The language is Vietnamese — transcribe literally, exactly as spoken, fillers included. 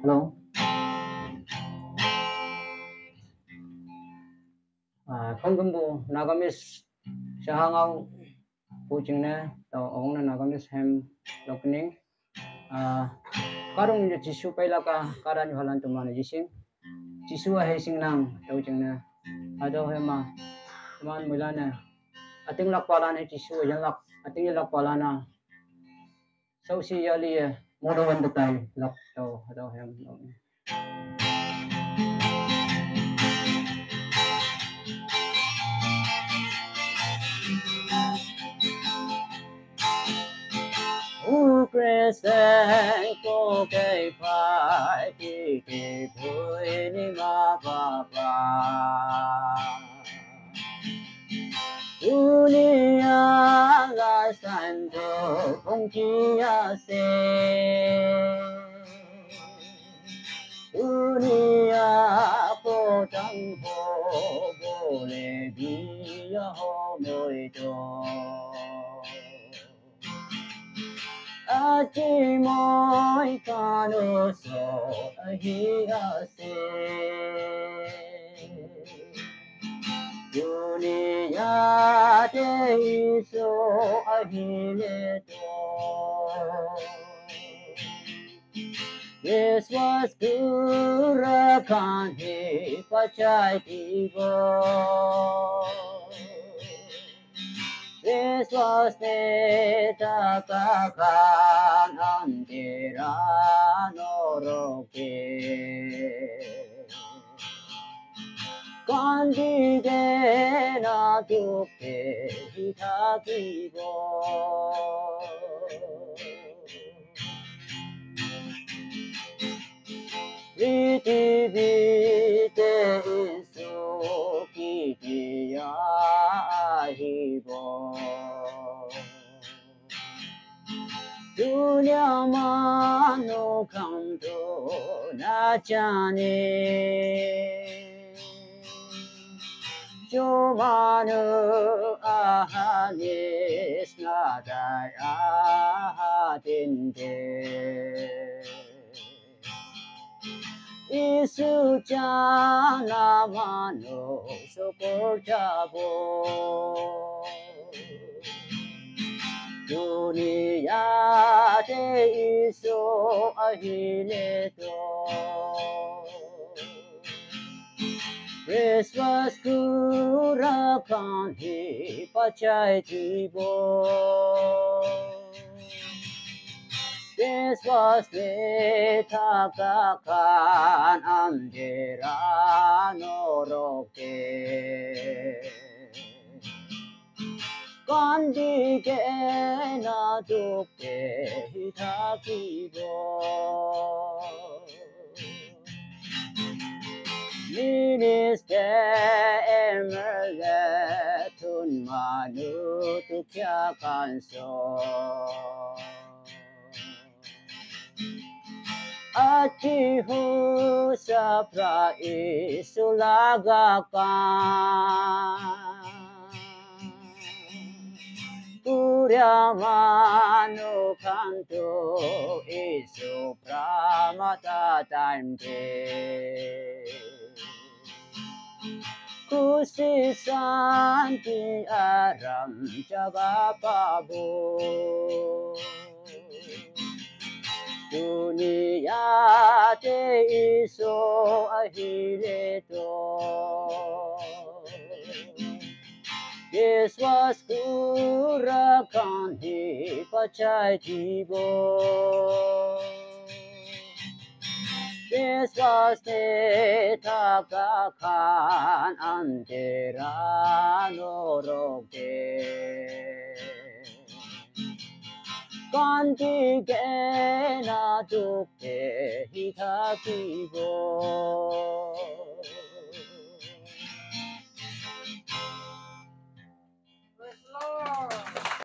Hello. À, không cầm bù Nagamis Sahangau coaching ne tàu ông na Nagamis hem lokening à karung je chisu paila ka karan halan tu mana jising chisu a sing nang tàu ching ne ado hema man mulana ating lak pala ne chisu yan lak ating lak pala na so si yali modo wan tay lak tàu ado hem Present ko kay pai ki ki pui ni ma pa pa dunia la santo kong kia se dunia ko tang ho bole dia ho moi do Achi moi kano so ahiya se Dunia te iso ahile to This was Gura Kanhi Pachai Tivo This was Neta Kakan Andira Noroke Kandi na tupe hitakibo Viti vite isu kitiya hibo Dunia mano kanto na jane Jomanu ahanis nadai ahadinde Isu jana mano soportabo Dunia te isu ahileto Christmas kura kanhi pachai tibo This was Neta Kakan Andera Noroke Kandi na dupe hitakibo Minister emerle tun manu tu kya kanso Ati hu sapra isulaga kan Purya manu kanto isu pramata taimte Kusi santi aram jaga pabu Dunia te iso ahileto This was Kura Kanhi Pachai Tibo This was Neta Kakan Andera Noroke Kanti na dupe hitakibo Praise the Lord.